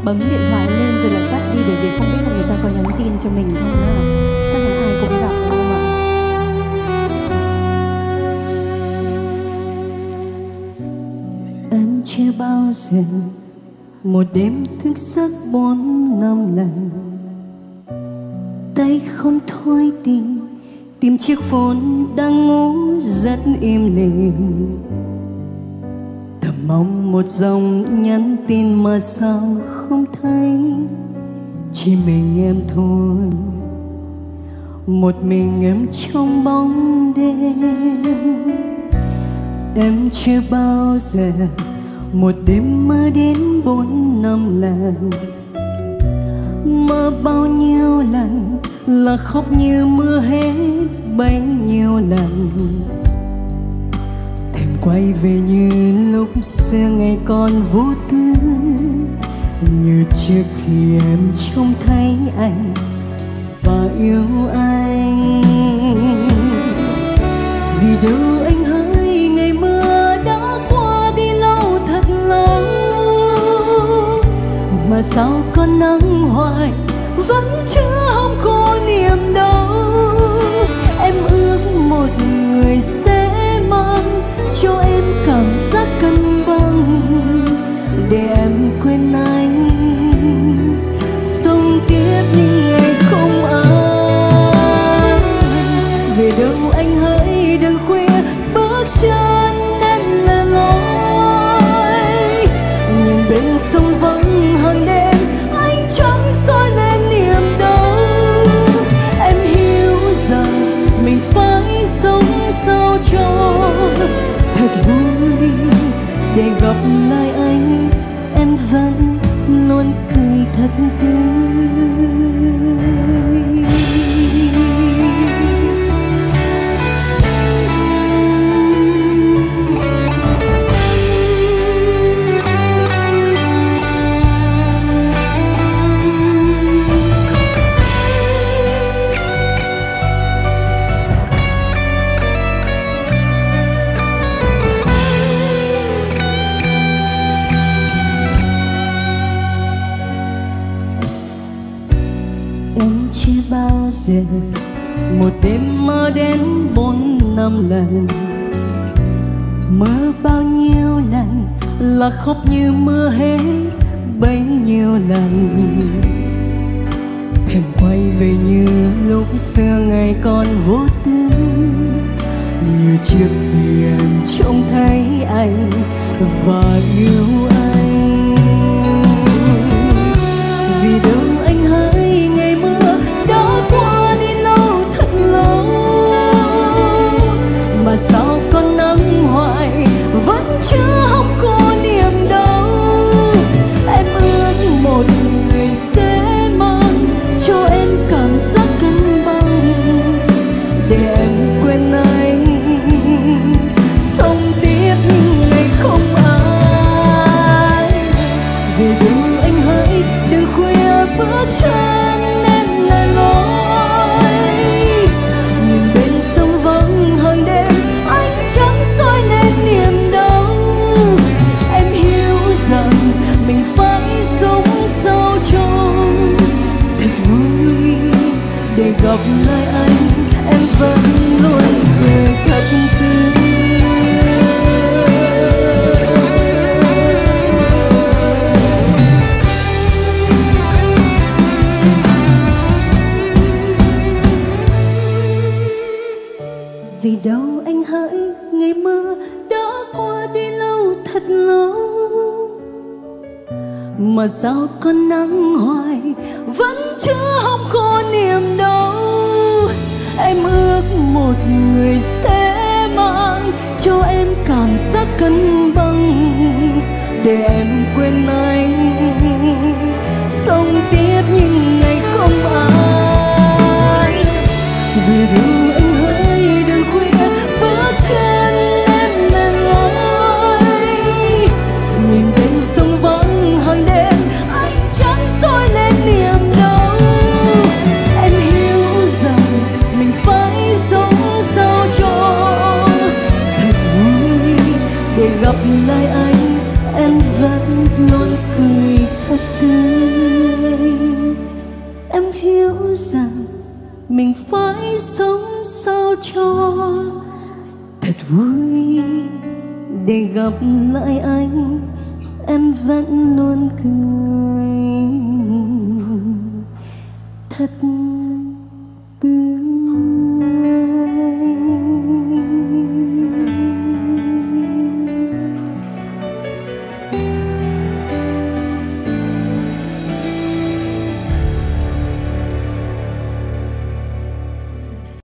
bấm điện thoại lên rồi lại tắt đi, bởi vì không biết là người ta có nhắn tin cho mình không nữa. Chắc là ai cũng gặp đúng không ạ? Em chưa bao giờ một đêm thức giấc 4-5 lần, tay không thôi tìm chiếc phone đang ngủ rất im lìm. Thầm mong một dòng nhắn tin mà sao không thấy, chỉ mình em thôi, một mình em trong bóng đêm. Em chưa bao giờ một đêm mơ đến 4-5 lần, mơ bao nhiêu lần là khóc như mưa hết bấy nhiêu lần. Thèm quay về như lúc xưa ngày còn vô tư, như trước khi em trông thấy anh và yêu anh. Vì đâu anh hỡi, ngày mưa đã qua đi lâu thật lâu, mà sao con nắng hoài vẫn chưa hông khô niềm đau. Em ước một người sẽ mang cho em cảm giác cân bằng, để em quên anh, sống tiếp những ngày không ai. Về đâu anh hỡi, đừng khuya bước chân em lẻ loi, nhìn bên sông vắng hàng đêm anh chẳng soi lên niềm đau. Em hiểu rằng mình phải sống sao cho thật vui, để gặp lại anh em vẫn luôn cười thật tươi. Em chưa bao giờ một đêm mơ đến 4-5 lần, mơ bao nhiêu lần là khóc như mưa hết bấy nhiêu lần. Thèm quay về như lúc xưa ngày còn vô tư, như trước khi em trông thấy anh và yêu anh. Vì đâu anh hỡi, ngày mưa đã qua đi lâu thật lâu, mà sao con nắng hoài vẫn chưa hông khô niềm đau. Em ước một người sẽ mang cho em cảm giác cân bằng, để em quên anh, sống tiếp những ngày không ai. Vì đâu anh hỡi, đừng khuya bước chân em lẻ loi, nhìn bên sông vắng hàng đêm anh chẳng soi lên niềm đau. Em hiểu rằng mình phải sống sao cho thật vui, để gặp lại anh em vẫn luôn cười thật tươi. Vì đâu anh hỡi, ngày mưa đã qua đi lâu thật lâu, mà sao con nắng hoài vẫn chưa hông khô niềm đau. Em ước một người sẽ mang cho em cảm giác cân bằng, để em quên anh, sống tiếp những ngày không ai. Vì đâu anh hỡi, đừng khuya bước chân em lẻ loi, nhìn bên sông vắng hàng đêm anh chẳng soi lên niềm đau. Em hiểu rằng mình phải sống sao cho thật vui, để gặp lại anh em vẫn luôn cười thật tươi. vui để gặp lại anh, em vẫn luôn cười thật